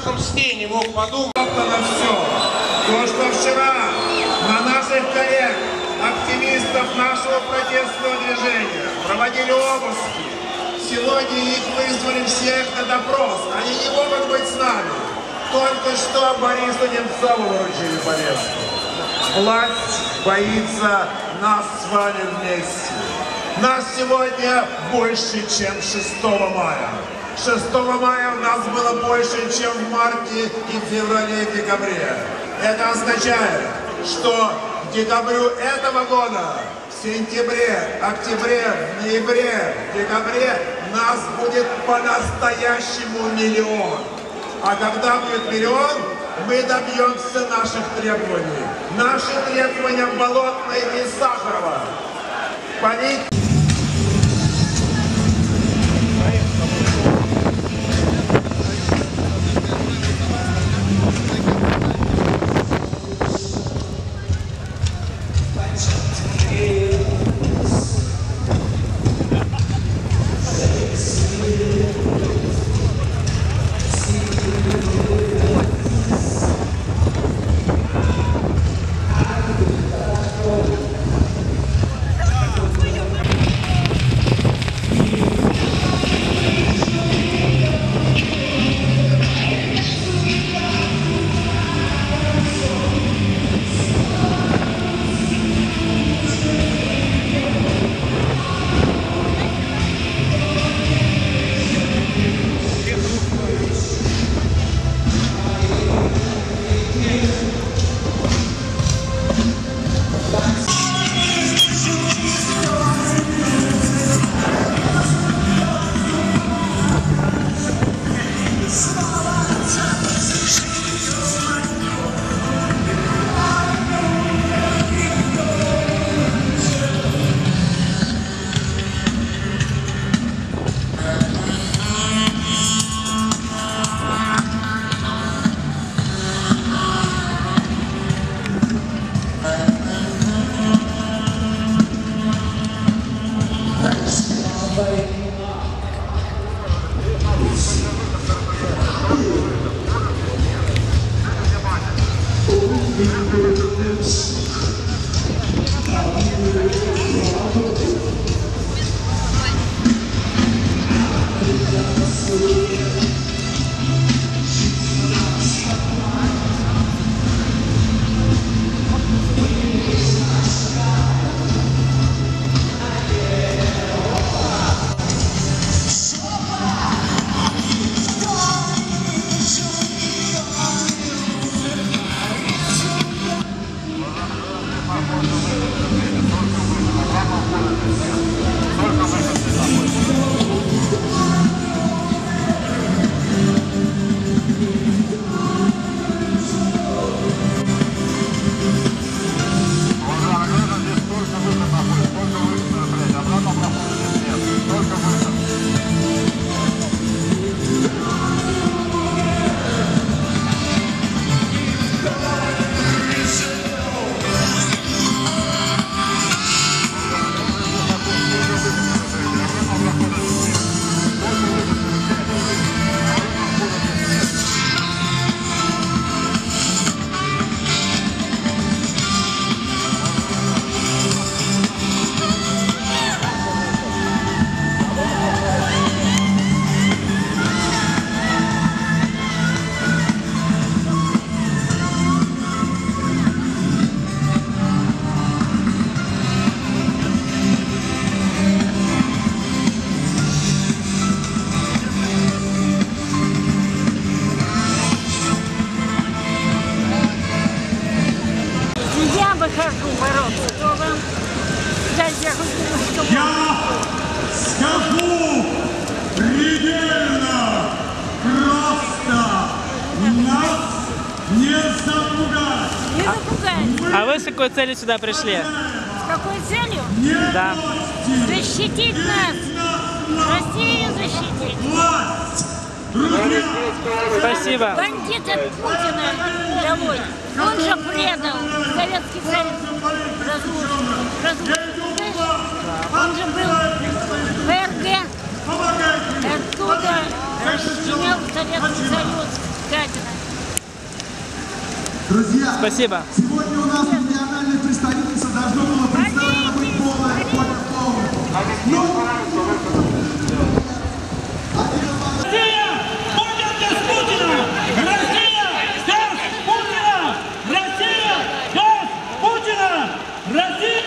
страшном сне не мог подумать. На все. То, что вчера на наших коллег, активистов нашего протестного движения проводили обыски, сегодня их вызвали всех на допрос. Они не могут быть с нами. Только что Борису Немцову вручили повестку. Власть боится нас с вами вместе. Нас сегодня больше, чем 6 мая. 6 мая у нас было больше, чем в марте и в феврале и декабре. Это означает, что к декабрю этого года, в сентябре, октябре, в ноябре, в декабре нас будет по-настоящему миллион. А когда будет миллион, мы добьемся наших требований. Наши требования Болотной и Сахарова. Выхожу бороться, то вам дайте хоть немножко. Я скажу предельно просто. Нас не запугать. Не запугать. А вы с какой целью сюда пришли? С какой целью? Да. Защитить нас. Россию защитить. Спасибо. Бандит от Путина домой. Он же предал Советский Союз. Разрушил. Он же был в РГ. Оттуда расчленял Советский Союз. Дядина. Друзья, Спасибо. сегодня у нас региональное представительство должно было представлено быть полное, Россия будет без Путина! Россия без Путина! Россия без Путина! Россия!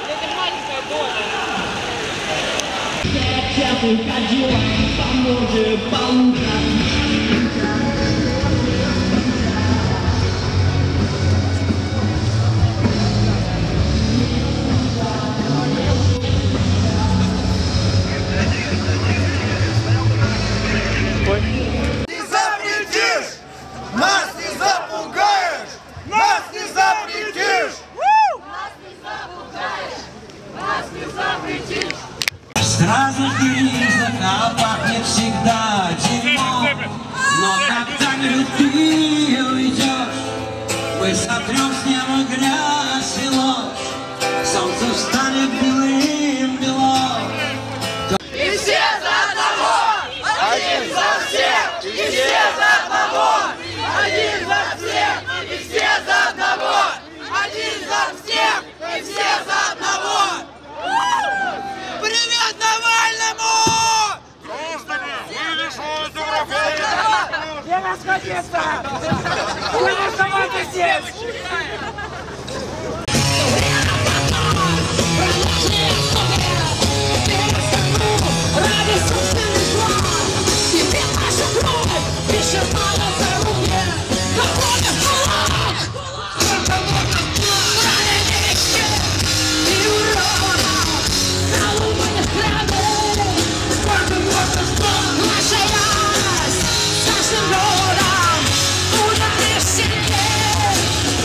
Не запретишь! Нас не запугаешь! Нас не запретишь! Нас не запугаешь! Нас не запретишь! Сразу близко пахнет всегда темно, но когда-нибудь ты уйдешь, мы сотрем с неба грязь и ложь, солнце встанет белым-бело. И все за одного! Один за всех! И все за одного! Один за всех! И все за одного! Один за всех! И все за одного! Привет Навальному! Я расходиться! Я оставаться здесь! Ради собственных благ! Тебе наша кровь! Пишет мало за руки! Находим кулак! Раненые мечты и уродов! На луне взгляды! Сколько можно ждать? Наша ярость! С нашим родом! Ударишь сильнее!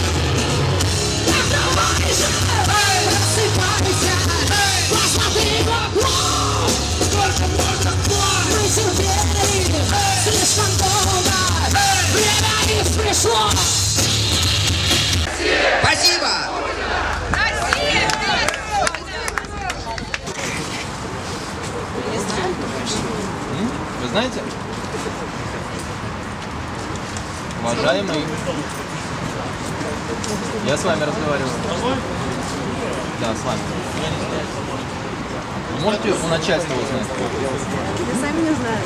Давай же! Рассыпайся! Посмотри вокруг! Сколько можно ждать? Мы терпели слишком долго! Время их пришло! Спасибо! Вы знаете? Уважаемый, я с вами разговаривал. Да, с вами. Вы можете у начальства узнать? Я сами не знаю.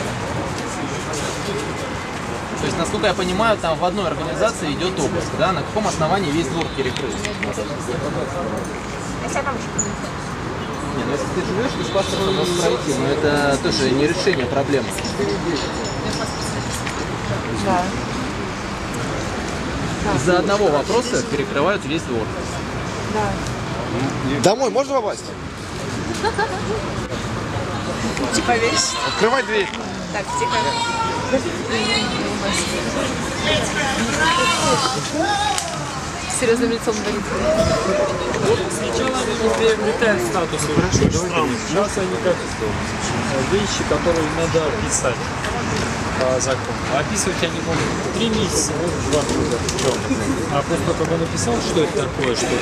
То есть, насколько я понимаю, там в одной организации идет обыск, да? На каком основании весь двор перекрыт? Нет, ну если ты живешь, без паспорта можешь пройти, но это тоже не решение проблемы. Да. Из-за одного вопроса перекрывают весь двор. Да. Домой можно попасть? Типа весь. Открывай дверь. Так, тихо. Серьезным лицом говорит. Сначала они приобретают статус очень странный. Сейчас они как вещи, которые надо описать по закону. Описывать они могут 3 месяца, может 2 года. А после того, как он написал, что это такое, что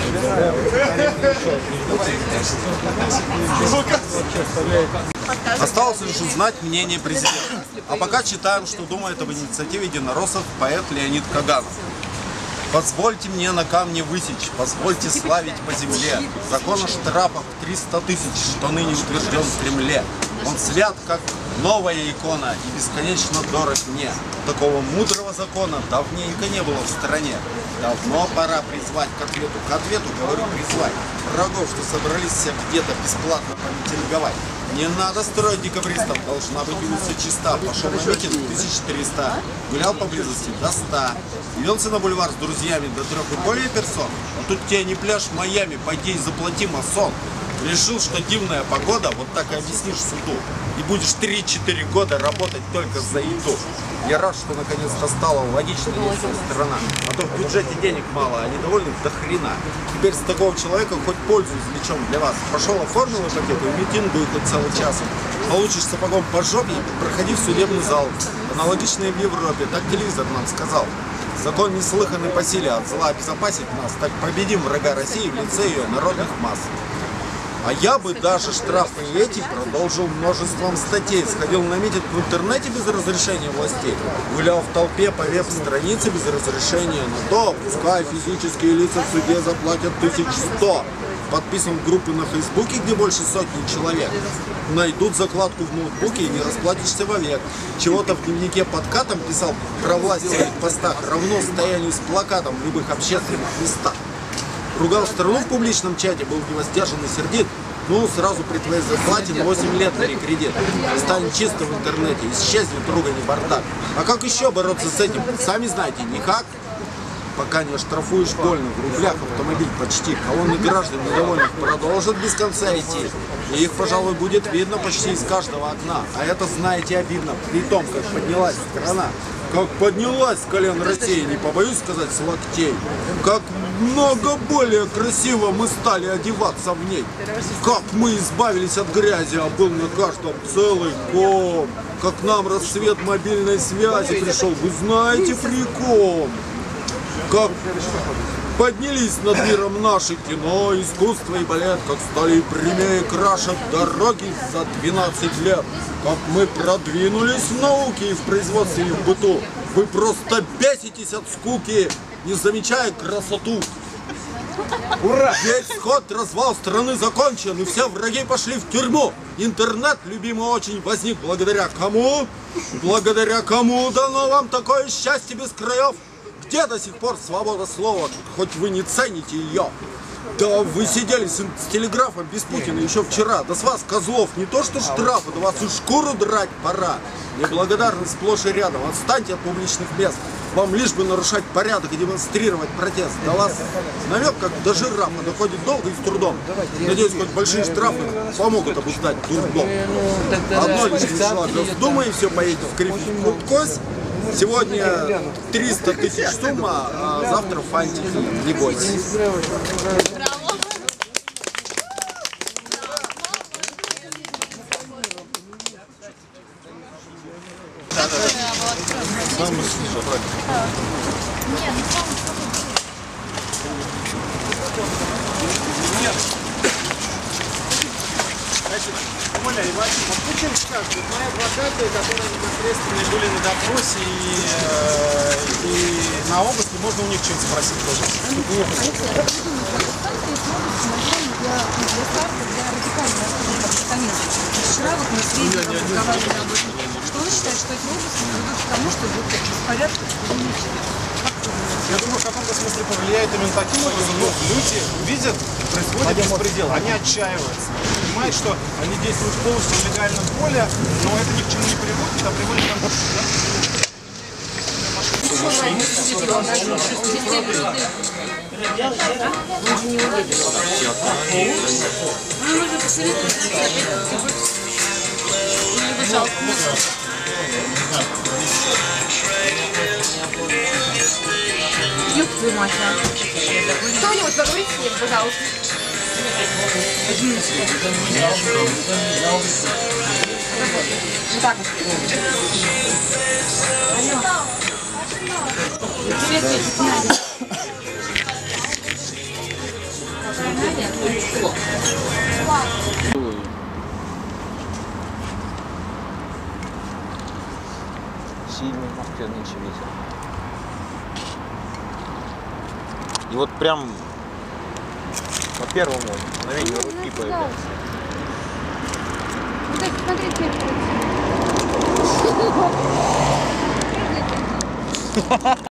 это Осталось лишь узнать мнение президента. А пока читаем, что думает об инициативе единороссов поэт Леонид Каганов. Позвольте мне на камне высечь, позвольте славить по земле. Закон о штрафах 300 тысяч, что ныне утвержден в Кремле. Он свят, как новая икона, и бесконечно дорог мне. Такого мудрого закона давненько не было в стране. Давно пора призвать к ответу, говорю, призвать врагов, что собрались все где-то бесплатно помитинговать. Не надо строить декабристов, должна быть улица чиста. Пошел на митинг 1300, гулял поблизости до 100. Явился на бульвар с друзьями до 3 и более персон. А тут тебе не пляж в Майами, пойди и заплати масон. Решил, что дивная погода, вот так и объяснишь суду. И будешь 3-4 года работать только за еду. Я рад, что наконец-то стала логичной вся страна. А то в бюджете денег мало, а недовольных до хрена. Теперь с такого человека хоть пользу извлечем для вас. Пошел, оформил ипотеку и митингуй хоть целый час. Получишь сапогом по жопе, проходи в судебный зал. Аналогичные в Европе, так телевизор нам сказал. Закон неслыханный по силе, от зла обезопасить нас. Так победим врага России в лице ее народных масс. А я бы даже штрафы эти продолжил множеством статей. Сходил на митинг в интернете без разрешения властей. Гулял в толпе по веб-странице без разрешения на то. Пускай физические лица в суде заплатят 1100. Подписан в группы на Фейсбуке, где больше сотни человек. Найдут закладку в ноутбуке и не расплатишься вовек. Чего-то в дневнике подкатом писал про власть в своих постах. Равно стоянию с плакатом в любых общественных местах. Ругал страну в публичном чате, был невоздержан и сердит. Ну, сразу при твоей зарплате на 8 лет на рекредит. Стань чисто в интернете, исчезнет ругань и бардак. А как еще бороться с этим? Сами знаете, никак. Пока не оштрафуешь больно, в рублях автомобиль почти. Колонны граждан недовольных продолжат без конца идти. И их, пожалуй, будет видно почти из каждого окна. А это, знаете, обидно. При том, как поднялась страна. Как поднялась с колен России, не побоюсь сказать, с локтей. Как много более красиво мы стали одеваться в ней. Как мы избавились от грязи, а был на каждом целый ком. Как нам расцвет мобильной связи пришел, вы знаете, фриком. Как поднялись над миром наши кино, искусство и балет, как стали прямее краше дороги за 12 лет, как мы продвинулись в науке и в производстве и в быту. Вы просто беситесь от скуки, не замечая красоту. Ура! Весь сход, развал страны закончен, и все враги пошли в тюрьму. Интернет, любимый очень, возник благодаря кому? Благодаря кому дано вам такое счастье без краев? Где до сих пор свобода слова, хоть вы не цените ее? Да вы сидели с телеграфом без Путина еще вчера. Да с вас, козлов, не то что штрафы, да вас и шкуру драть пора. Неблагодарность сплошь и рядом. Отстаньте от публичных мест. Вам лишь бы нарушать порядок и демонстрировать протест. До вас навек, как до жирафа, доходит долго и с трудом. Надеюсь, хоть большие штрафы помогут обуздать дурдом. Одно лишь шаг Госдумы, и все поедет в кривую кость. Сегодня 300 тысяч сумма, а завтра фантики, не бойтесь. Оля, Иванчик, Путин как? Вот мои адвокаты, которые непосредственно были на допросе и на обыске, можно у них что-нибудь спросить тоже? Вчера вот мы с Венером разговаривали об этом, что он считает, что эти обыски приведут к тому, что будет беспорядок в Я думаю, в каком-то смысле повлияет именно таким образом. Ну, люди видят, происходит беспредел, они отчаиваются. Понимают, что они действуют полностью в легальном поле, но это ни к чему не приводит, а приводит к тому, Ёб твою мать, кто-нибудь поговорите с ним, пожалуйста. Вот так вот. Сильный нынче ветер. И вот прям по первому мгновению руки появляется. Смотрите.